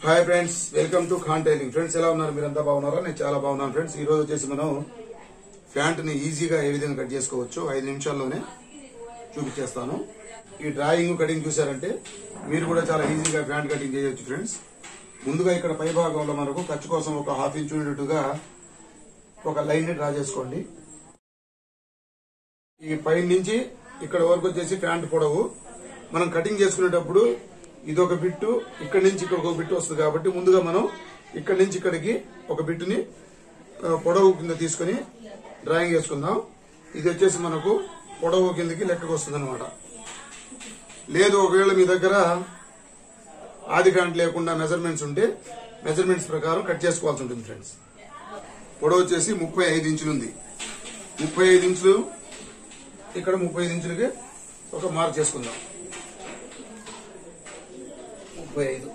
Hi friends, welcome to Khan tailoring. Friends, ఎలా ఉన్నారు? మీరంతా బాగున్నారా? నేను చాలా బాగున్నాను ఫ్రెండ్స్. ఈ రోజు వచ్చేసి మనం ప్యాంట్ ని ఈజీగా ఏ విధంగా కట్ చేసుకోవచ్చు 5 నిమిషాల్లోనే చూపించేస్తాను. ఈ డ్రాయింగ్ కటింగ్ చూసారంటే మీరు కూడా చాలా ఈజీగా ప్యాంట్ కటింగ్ చేయొచ్చు ఫ్రెండ్స్. ముందుగా ఇక్కడ పై భాగంలో మనకు ఖర్చు కోసం ఒక హాఫ్ ఇంచ్ ఉండేట్టుగా ఒక లైన్ ని డ్రా చేసుకోండి. ఈ పై నుంచి ఇక్కడ వరకు వచ్చేసి ప్యాంట్ పొడవు. మనం కటింగ్ చేసుకునేటప్పుడు ఇదొక బిట్టు, ఇక్కడి నుంచి ఇక్కడ ఒక బిట్టు వస్తుంది కాబట్టి ముందుగా మనం ఇక్కడి నుంచి ఇక్కడికి ఒక బిట్టుని పొడవు కింద తీసుకుని డ్రాయింగ్ చేసుకుందాం. ఇది వచ్చేసి మనకు పొడవు కిందకి లెక్కకు వస్తుంది అనమాట. లేదు ఒకవేళ మీ దగ్గర ఆది ప్యాంట్ లేకుండా మెజర్మెంట్స్ ఉంటే మెజర్మెంట్స్ ప్రకారం కట్ చేసుకోవాల్సి ఉంటుంది ఫ్రెండ్స్. పొడవు వచ్చేసి 35 ఇంచులు ఉంది. 35 ఇంచులు ఇక్కడ 35 ఇంచులకి ఒక మార్క్ చేసుకుందాం. 35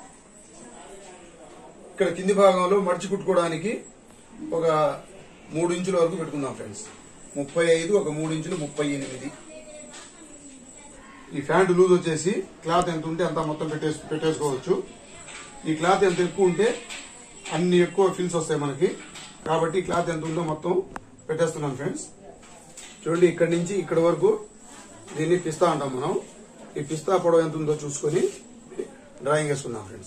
ఇక్కడ కింది భాగంలో మడిచి కుట్టుకోవడానికి ఒక 3 ఇంచుల వరకు పెట్టుకుందాం ఫ్రెండ్స్. 35 ఒక 3 ఇంచులు 38. ఈ ప్యాంట్ లూజ్ వచ్చేసి క్లాత్ ఎంత ఉంటే అంత మొత్తం పెట్టేసుకోవచ్చు. ఈ క్లాత్ ఎంత ఎక్కువ ఉంటే అన్ని ఎక్కువ ఫిల్స్ వస్తాయి మనకి, కాబట్టి క్లాత్ ఎంత ఉందో మొత్తం పెట్టేస్తున్నాం ఫ్రెండ్స్. చూడండి, ఇక్కడి నుంచి ఇక్కడ వరకు దీన్ని పిస్తా అంటాం మనం. ఈ పిస్తా పొడవు ఎంత ఉందో చూసుకొని డ్రాయింగ్ వేసుకుందాం ఫ్రెండ్స్.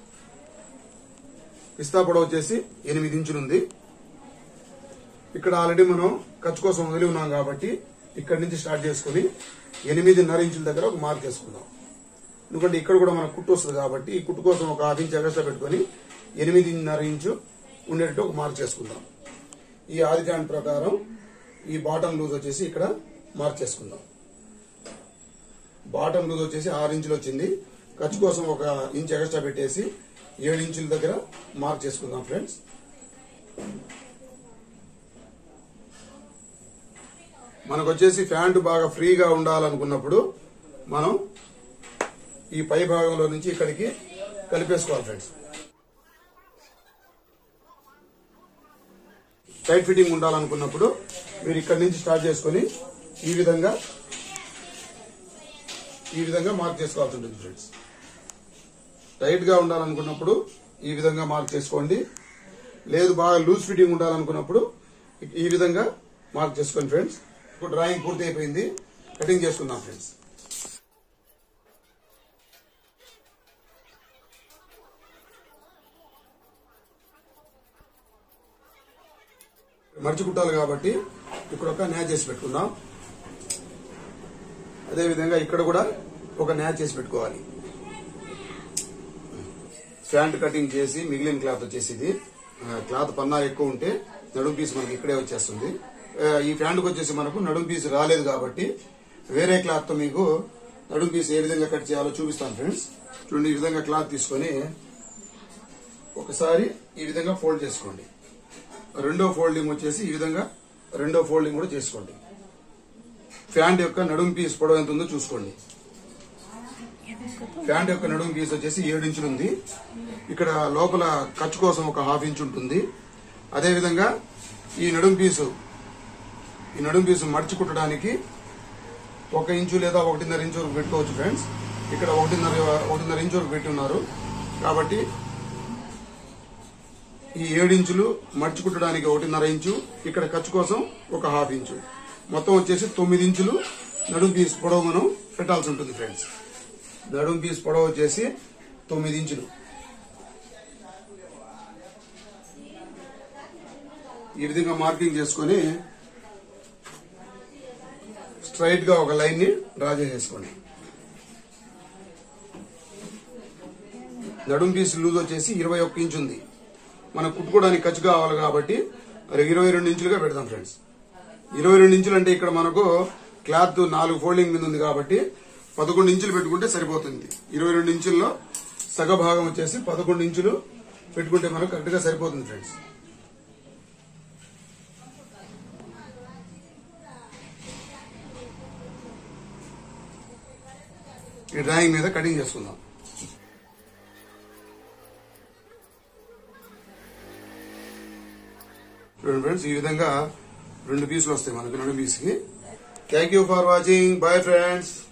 పిస్తా పొడవు వచ్చేసి 8 ఇంచులు ఉంది. ఇక్కడ ఆల్రెడీ మనం ఖర్చు కోసం వదిలి ఉన్నాం కాబట్టి ఇక్కడి నుంచి స్టార్ట్ చేసుకుని 8.5 ఇంచుల దగ్గర ఒక మార్క్ వేసుకుందాం. ఎందుకంటే ఇక్కడ కూడా మనకు కుట్టు వస్తుంది కాబట్టి ఈ కుట్టు కోసం ఒక ½ ఇంచ్ ఎక్స్ట్రా పెట్టుకుని 8.5 ఇంచు ఉండేటట్టు ఒక మార్క్ చేసుకుందాం. ఈ ఆది జాయింట్ ప్రకారం ఈ బాటమ్ లూజ్ వచ్చేసి ఇక్కడ మార్క్ చేసుకుందాం. బాటమ్ లూజ్ వచ్చేసి 6 ఇంచులు వచ్చింది. ఖర్చు కోసం ఒక ఇంచ్ ఎక్స్ట్రా పెట్టేసి 7 ఇంచుల దగ్గర మార్క్ చేసుకుందాం ఫ్రెండ్స్. మనకు వచ్చేసి ప్యాంటు బాగా ఫ్రీగా ఉండాలనుకున్నప్పుడు మనం ఈ పై భాగంలో నుంచి ఇక్కడికి కలిపేసుకోవాలి ఫ్రెండ్స్. టైట్ ఫిట్టింగ్ ఉండాలనుకున్నప్పుడు మీరు ఇక్కడి నుంచి స్టార్ట్ చేసుకుని ఈ విధంగా మార్క్ చేసుకోవాల్సి ఉంటుంది ఫ్రెండ్స్. టైట్ గా ఉండాలనుకున్నప్పుడు ఈ విధంగా మార్క్ చేసుకోండి. లేదు బాగా లూజ్ ఫిట్టింగ్ ఉండాలనుకున్నప్పుడు ఈ విధంగా మార్క్ చేసుకోండి ఫ్రెండ్స్. ఇప్పుడు డ్రాయింగ్ పూర్తి అయిపోయింది, కటింగ్ చేసుకుందాం ఫ్రెండ్స్. మర్చి కుట్టాలి కాబట్టి ఇక్కడ ఒక న్యాచ్ చేసి పెట్టుకుందాం. అదేవిధంగా ఇక్కడ కూడా ఒక న్యాచ్ చేసి పెట్టుకోవాలి. ప్యాంట్ కటింగ్ చేసి మిగిలిన క్లాత్ వచ్చేసి ఇది క్లాత్ పన్నా ఎక్కువ ఉంటే నడుం పీస్ మనకి ఇక్కడే వచ్చేస్తుంది. ఈ ప్యాంట్కి వచ్చేసి మనకు నడుం పీస్ రాలేదు కాబట్టి వేరే క్లాత్ తో మీకు నడుం పీస్ ఏ విధంగా కట్ చేయాలో చూపిస్తాను ఫ్రెండ్స్. చూడండి, ఈ విధంగా క్లాత్ తీసుకొని ఒకసారి ఈ విధంగా ఫోల్డ్ చేసుకోండి. రెండో ఫోల్డింగ్ వచ్చేసి ఈ విధంగా రెండో ఫోల్డింగ్ కూడా చేసుకోండి. ప్యాంట్ యొక్క నడుం పీస్ పొడవు ఎంత ఉందో చూసుకోండి. ప్యాంట్ యొక్క నడుం పీస్ వచ్చేసి 7 ఇంచులు ఉంది. ఇక్కడ లోపల ఖర్చు కోసం ఒక ½ ఇంచ్ ఉంటుంది. అదేవిధంగా ఈ నడుం పీసు మడిచి కుట్టడానికి 1 ఇంచు లేదా 1.5 ఇంచు వరకు పెట్టుకోవచ్చు ఫ్రెండ్స్. ఇక్కడ 1.5 ఇంచు వరకు పెట్టి ఉన్నారు కాబట్టి ఈ 7 ఇంచులు మడిచి కుట్టడానికి 1.5 ఇంచు, ఇక్కడ ఖర్చు కోసం ఒక ½ ఇంచు, మొత్తం వచ్చేసి 9 ఇంచులు నడుం పీస్ పొడవు మనం పెట్టాల్సి ఉంటుంది ఫ్రెండ్స్. నడుం పీస్ పొడవు వచ్చేసి 9 ఇంచులు. ఈ విధంగా మార్కింగ్ చేసుకుని స్ట్రైట్ గా ఒక లైన్ ని డ్రా చేసేసుకోండి. నడుం పీస్ లూజ్ వచ్చేసి 21 ఇంచు ఉంది. మనం కుట్టుకోవడానికి ఖర్చు కావాలి కాబట్టి 22 ఇంచులుగా పెడదాం ఫ్రెండ్స్. 22 ఇంచులు అంటే ఇక్కడ మనకు క్లాత్ 4 ఫోల్డింగ్ మీద ఉంది కాబట్టి 11 ఇంచులు పెట్టుకుంటే సరిపోతుంది. 22 ఇంచుల్లో సగ భాగం వచ్చేసి 11 ఇంచులు పెట్టుకుంటే మనకు కరెక్ట్ గా సరిపోతుంది ఫ్రెండ్స్. ఈ డ్రాయింగ్ మీద కటింగ్ చేసుకుందాం. చూడండి ఫ్రెండ్స్, ఈ విధంగా 2 పీసులు వస్తాయి మనకు నడుం పీస్కి. Thank you for watching. Bye friends.